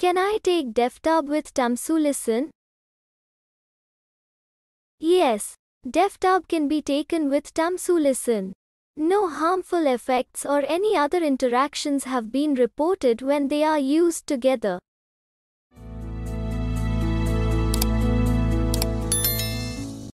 Can I take Deftab with Tamsulosin? Yes, Deftab can be taken with Tamsulosin. No harmful effects or any other interactions have been reported when they are used together.